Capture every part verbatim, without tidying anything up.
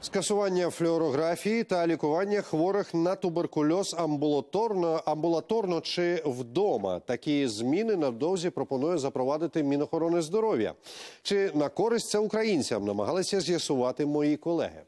Скасування флюорографії та лікування хворих на туберкульоз амбулаторно, амбулаторно чи вдома. Такі зміни невдовзі пропонує запровадити Мінохорони здоров'я. Чи на користь це українцям, намагалися з'ясувати мої колеги.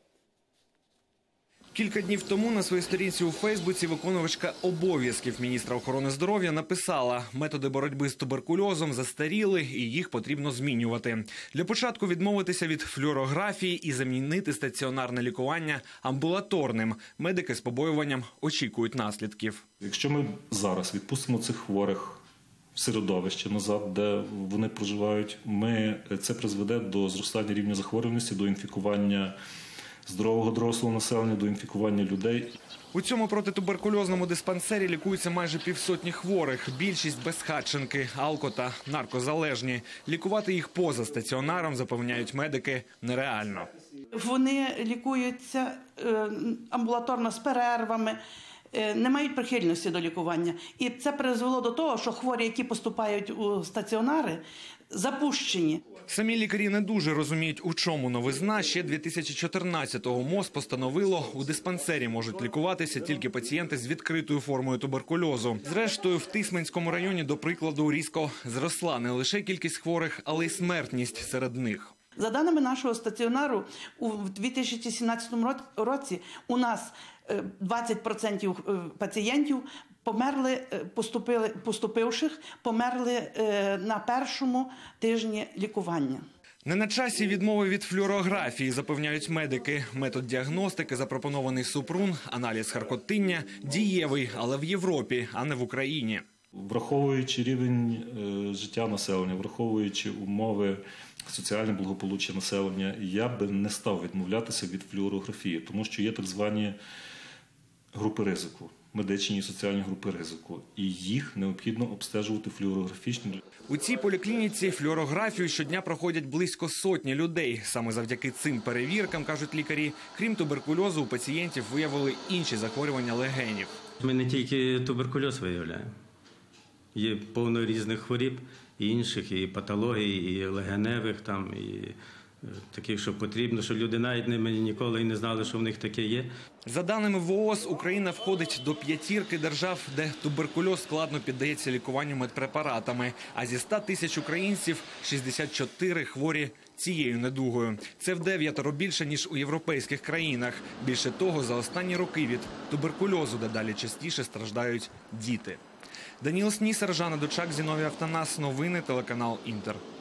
Кілька днів тому на своїй сторінці у Фейсбуці виконувачка обов'язків міністра охорони здоров'я написала: методи боротьби з туберкульозом застаріли і їх потрібно змінювати. Для початку відмовитися від флюорографії і замінити стаціонарне лікування амбулаторним. Медики з побоюванням очікують наслідків. Якщо ми зараз відпустимо цих хворих в середовище назад, де вони проживають, ми, це призведе до зростання рівня захворюваності, до інфікування здорового дорослого населення, до інфікування людей. У цьому протитуберкульозному диспансері лікуються майже півсотні хворих. Більшість – безхатченки, алко- та наркозалежні. Лікувати їх поза стаціонаром, запевняють медики, нереально. Вони лікуються амбулаторно з перервами, не мають прихильності до лікування. І це призвело до того, що хворі, які поступають у стаціонари, запущені. Самі лікарі не дуже розуміють, у чому новизна. Ще дві тисячі чотирнадцятого МОЗ постановило, у диспансері можуть лікуватися тільки пацієнти з відкритою формою туберкульозу. Зрештою, в Тисменському районі, до прикладу, різко зросла не лише кількість хворих, але й смертність серед них. За даними нашого стаціонару, у дві тисячі сімнадцятому році у нас двадцять відсотків пацієнтів померли, поступили, поступивших, померли на першому тижні лікування. Не на часі відмови від флюорографії, запевняють медики. Метод діагностики, запропонований Супрун, аналіз харкотиння, дієвий, але в Європі, а не в Україні. Враховуючи рівень життя населення, враховуючи умови соціальне благополуччя населення, я би не став відмовлятися від флюорографії, тому що є так звані групи ризику, медичні і соціальні групи ризику, і їх необхідно обстежувати флюорографічно. У цій поліклініці флюорографію щодня проходять близько сотні людей. Саме завдяки цим перевіркам, кажуть лікарі, крім туберкульозу, у пацієнтів виявили інші захворювання легенів. Ми не тільки туберкульоз виявляємо. Є повно різних хворіб, і інших, і патологій, і легеневих, там, і таких, що потрібно, що люди навіть ними ніколи і не знали, що в них таке є. За даними ВООЗ, Україна входить до п'ятірки держав, де туберкульоз складно піддається лікуванню медпрепаратами. А зі ста тисяч українців шістдесят чотири хворі цією недугою. Це в дев'ятеро більше, ніж у європейських країнах. Більше того, за останні роки від туберкульозу дедалі частіше страждають діти. Даніл Снісар, Жанна Дочак, Зіновій Автонас. Новини, телеканал Інтер.